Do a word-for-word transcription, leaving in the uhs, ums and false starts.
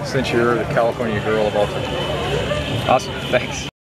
since you're the California girl of all time. Awesome, thanks.